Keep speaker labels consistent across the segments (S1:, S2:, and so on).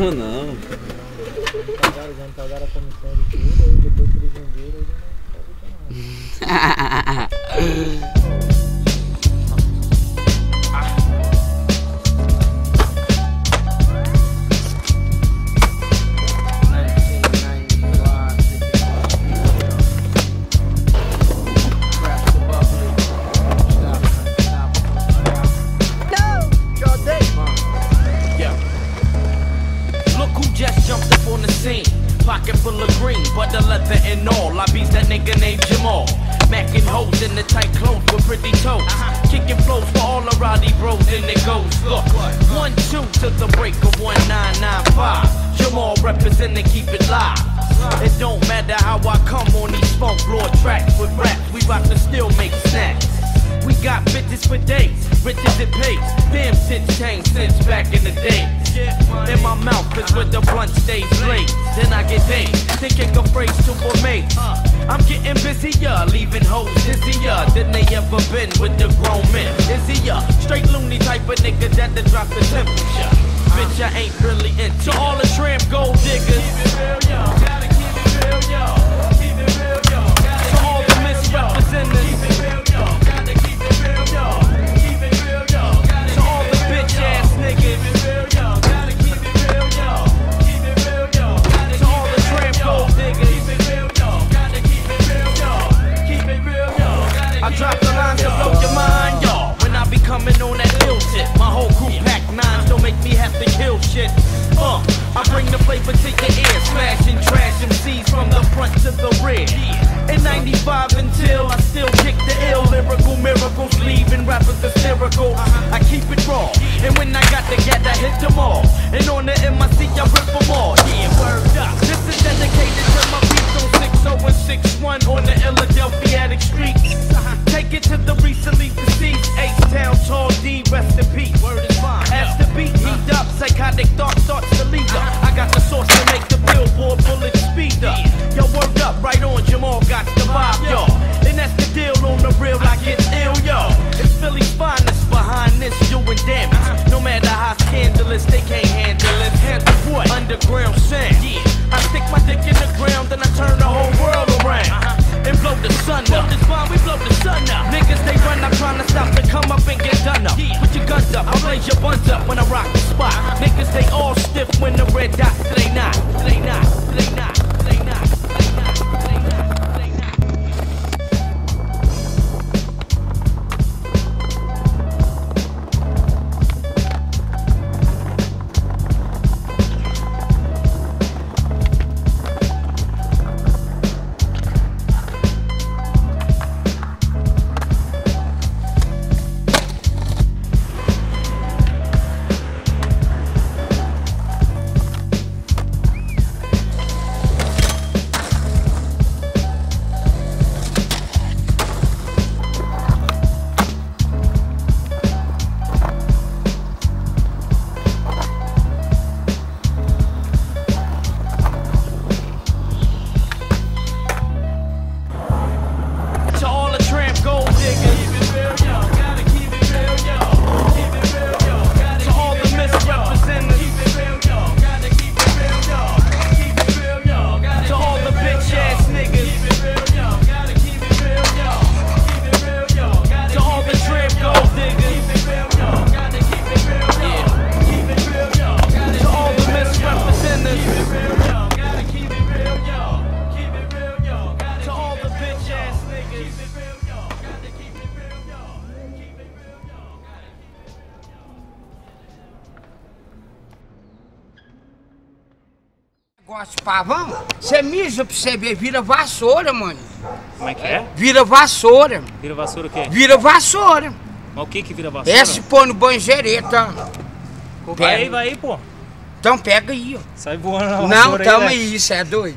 S1: não.
S2: Já me pagaram a comissão de tudo, aí depois que eles venderam, eu não pagou nada.
S3: Pocket full of green, but the leather and all. I beat that nigga named Jamal. Macking hoes in the tight clothes with pretty toes. Kicking flows for all the rowdy bros, and it goes. Look, 1-2 to the break of 1995. Jamal representing, keep it live. It don't matter how I come on these funk floor tracks with raps. We bout to still make snacks. We got bitches for days, riches it pays. Damn shit changed since back in the day. In my mouth is where the blunt stays late. Then I get dazed, thinking of phrase to a mate. I'm getting busier, leaving hoes dizzier than they ever been with the grown men. Izzier, straight loony type of nigga that drop the temperature. Bitch, I ain't really into all the tramp gold diggers. Keep it real, yo. Gotta keep it real, yo. Keep it real, yo. To all the misrepresentatives. Keep it real, yo. Gotta keep it real, yo. Keep it real, yo. To all the bitch ass niggas. Keep it real, yo. Gotta keep it real, yo. Keep it real, yo. To all the tramp gold diggers. Keep it real, yo. Gotta keep it real, yo. Keep it real, yo. I drop the lines to blow your mind, y'all. When I be coming on that ill shit, my whole crew pack nines don't make me have to kill shit. I bring the flavor to your ear, smashing trash MCs from the front to the rear. In 95 until I still kick the ill, lyrical miracles, leaving rappers hysterical. I keep it raw, and when I got the gat, I hit them all. And on the MIC, I rip them all. Yeah, word up. This is dedicated to my beats on 60 and 61 on the Philadelphia streets. Take it to the recently deceased H-Town, Tall D, rest in peace. Word is fine. As the beat heat up, psychotic thought starts to lead up. I got the sauce to make the billboard bullet speed up. Yo, word up, right on, Jamal got the vibe, y'all. And that's the deal on the real, I get ill, yo. It's Philly's finest behind this, doing damage. No matter how scandalous, they can't handle it. Handle what? Underground sound. I stick my dick in the ground, then I turn the whole world around. And blow the sun up. This bomb, we blow the sun up. Niggas, they run up trying to stop and come up and get done up. Put your guns up, I blaze your buns up when I rock the spot. Niggas, they all stiff when the red dot, they not, they not, they not, they not, they not, they not, they not.
S4: Pavão, você mija pra você ver, vira vassoura, mano.
S5: Como é que é?
S4: Vira vassoura.
S5: Vira vassoura o quê?
S4: Vira vassoura.
S5: Mas o que que vira vassoura?
S4: É se pôr no banjereta.
S5: Vai aí, pô.
S4: Então pega aí, ó.
S5: Sai voando na
S4: Não,
S5: vassoura
S4: tamo
S5: aí,
S4: aí, isso é doido.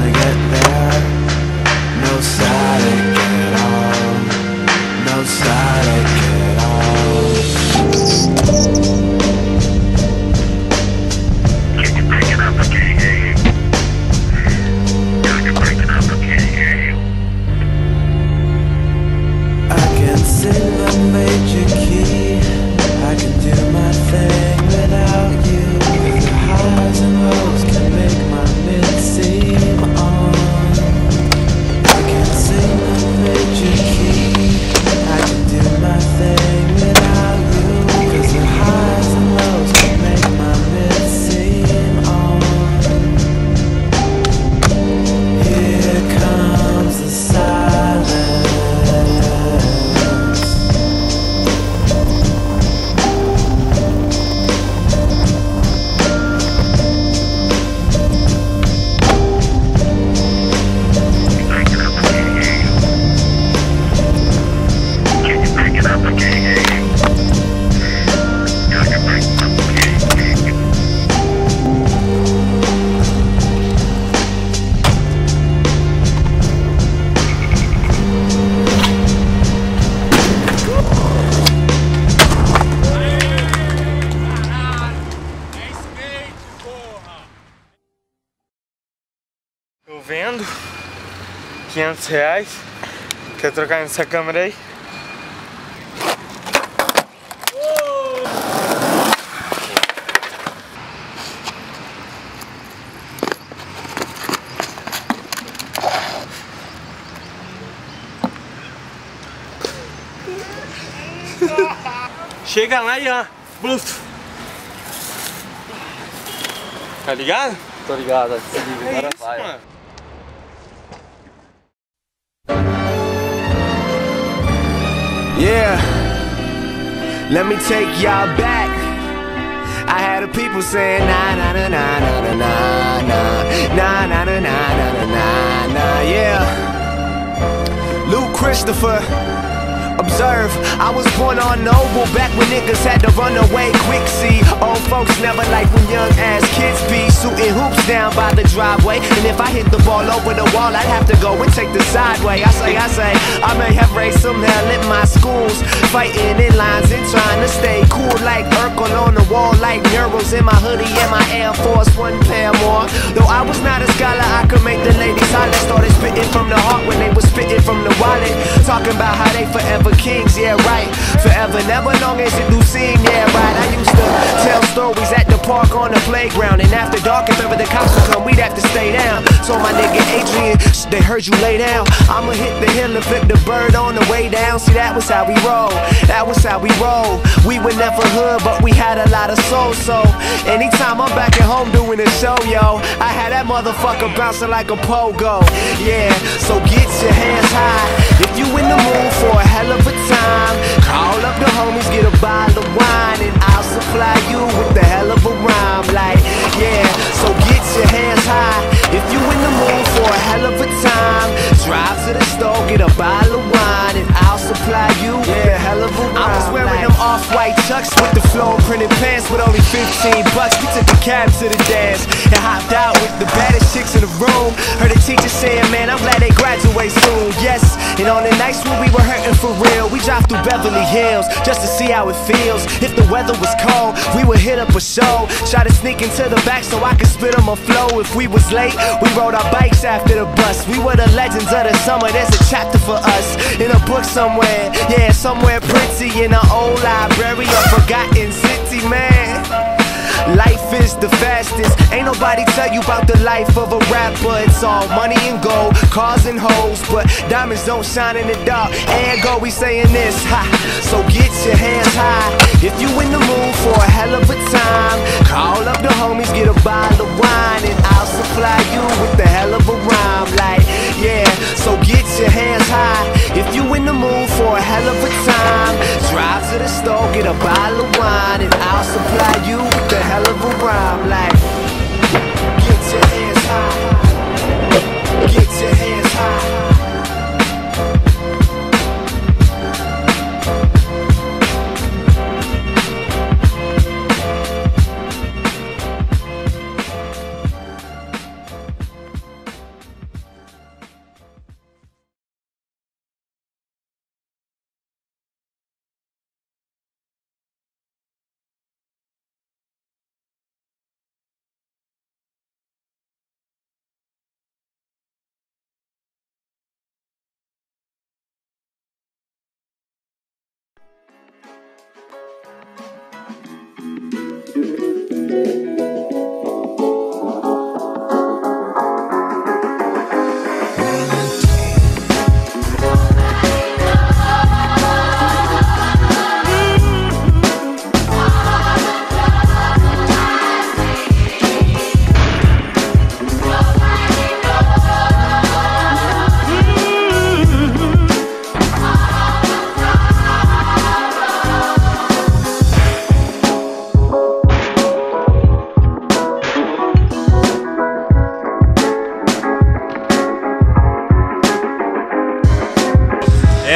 S1: gonna get there. No static at all. No static at all. Can you pick it up? I can't hear you. Can you pick it up? I can't hear you. I can sing a major key. I can do my thing without you. The highs and lows can make my mid seem on. I can sing a major key. I can do my thing without you. Cause the highs and lows can make my mid seem on. Here comes the silence.
S6: Tô vendo, R$500. Quer trocar nessa câmera aí? Chega lá e ó, bluf. Tá ligado?
S2: Tô ligado, se liga, agora
S6: Isso,
S2: vai.
S6: mano.
S1: Yeah, let me take y'all back. I had the people saying na na na na na na na na na na na na na na. Yeah, Luke Christopher. Observe, I was born on Noble back when niggas had to run away quick. See, old folks never like when young ass kids be shooting hoops down by the driveway. And if I hit the ball over the wall, I'd have to go and take the sideway. I say, I may have raised some hell in my schools, fighting in lines and trying to stay cool like Urkel on the wall, like Neuros in my hoodie and my Air Force One pair more. Though I was not a scholar, I could make the ladies holler. Started spitting from the heart when they was spitting from the wallet, talking about how they forever kings, yeah right. Forever, never long as it do seem, yeah right. I used to tell stories at the park on the playground, and after dark, if ever the cops would come, we'd have to stay down. So my nigga Adrian, they heard you lay down. I'ma hit the hill and flip the bird on the way down. See, that was how we roll. That was how we roll. We were never hood, but we had a lot of soul. So anytime I'm back at home doing a show, yo, I had that motherfucker bouncing like a pogo. Yeah, so get your hands high if you in the mood for a hell of a time. Call up the homies, get a bottle of wine, and I'll supply you with the hell of a rhyme. Like, yeah, so get your hands high if you in the mood for a hell of a time. Drive to the store, get a bottle of wine, and I'll supply you with the hell of a rhyme. I was wearing them off-white chucks with the flow printed pants with only $15. We took a cab to the dance and hopped out with the baddest chicks in the room. Heard the teacher saying, man, I'm glad they graduate soon. Yes, and on the nights when we were hurting for real, we drive through Beverly Hills just to see how it feels. If the weather was cold, we would hit up a show. Try to sneak into the back so I could spit on my flow. If we was late, we rode our bikes after the bus. We were the legends of the summer, there's a chapter for us in a book somewhere. Yeah, somewhere pretty in an old library, a forgotten city, man. Life is the fastest. Ain't nobody tell you about the life of a rapper. It's all money and gold, cars and hoes, but diamonds don't shine in the dark. Ergo, we saying this, ha. So get your hands high if you in the mood for a hell of a time. Call up the homies, get a bottle of wine, and I'll supply you with the hell of a rhyme. Like, yeah, so get your hands high if you in the mood for a hell of a time. Drive to the store, get a bottle of wine, and I'll supply you with the hell of a rhyme. Like, get your hands high, get your hands high.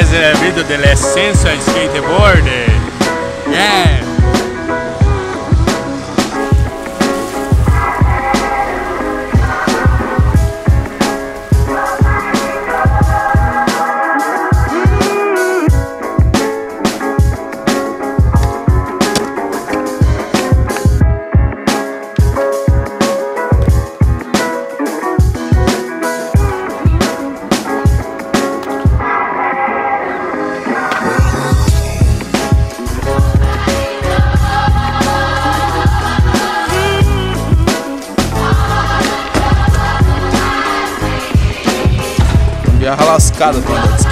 S5: es el video del ascenso al skateboard. Yeah.
S7: Gambiarra lascada pra andar de skate.